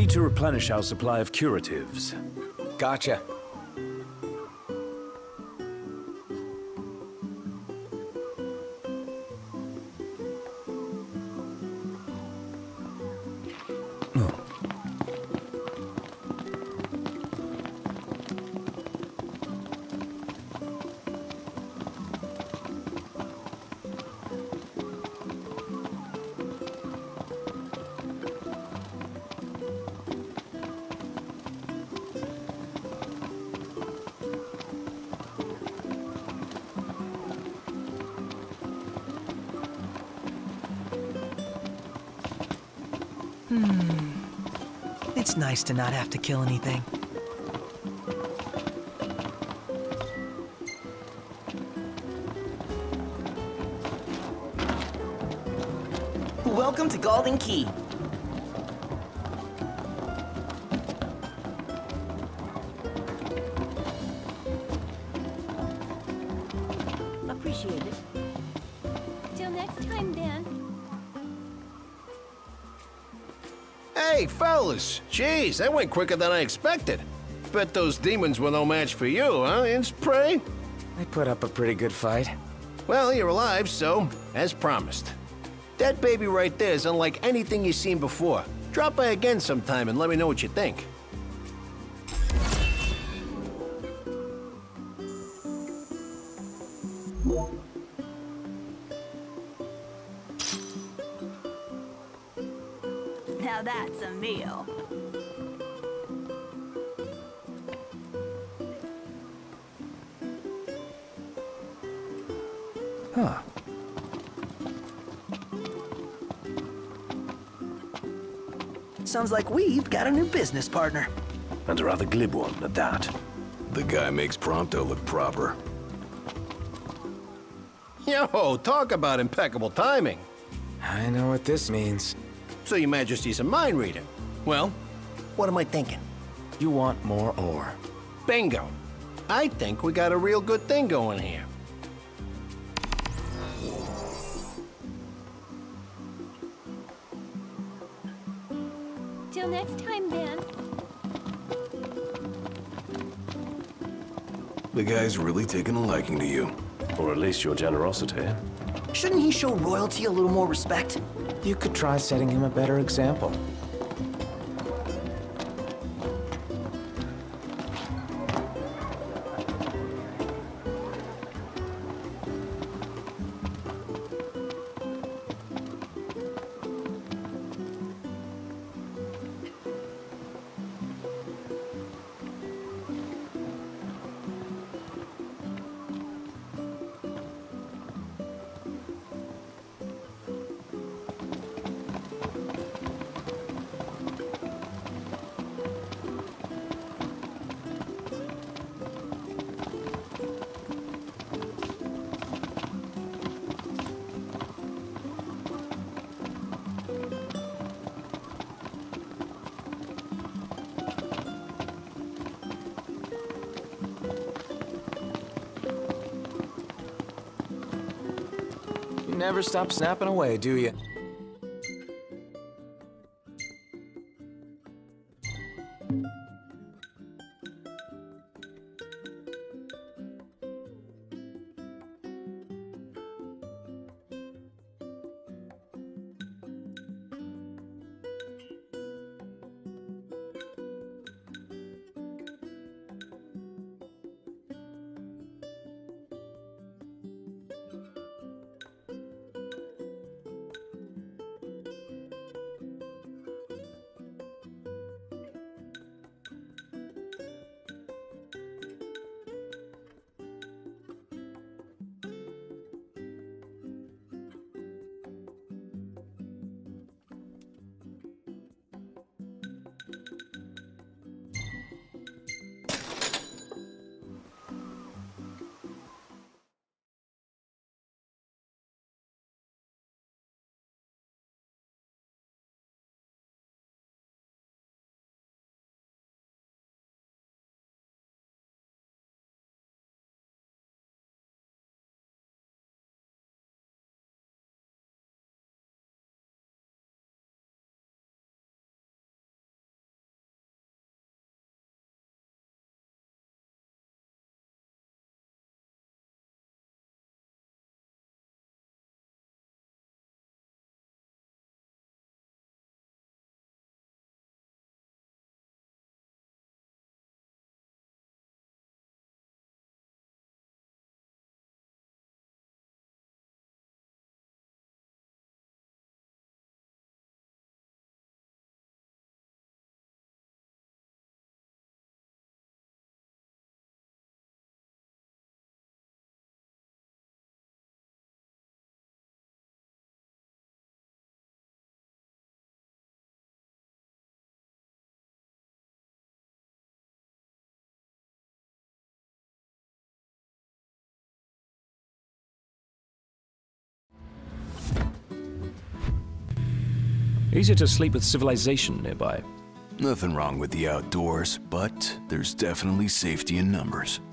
need to replenish our supply of curatives. Gotcha. It's nice to not have to kill anything. Welcome to Golden Key. Appreciate it. Till next time, then. Hey, fellas! Jeez, that went quicker than I expected. Bet those demons were no match for you, huh, Innsprey? They put up a pretty good fight. Well, you're alive, so, as promised. That baby right there is unlike anything you've seen before. Drop by again sometime and let me know what you think. Now that's a meal. Huh. Sounds like we've got a new business partner. And a rather glib one at that. The guy makes Prompto look proper. Yo, talk about impeccable timing. I know what this means. So your Majesty's a mind reader. Well, what am I thinking? You want more ore. Bingo. I think we got a real good thing going here. Till next time, then. The guy's really taken a liking to you. Or at least your generosity. Shouldn't he show royalty a little more respect? You could try setting him a better example. You never stop snapping away, do you? Easier to sleep with civilization nearby. Nothing wrong with the outdoors, but there's definitely safety in numbers.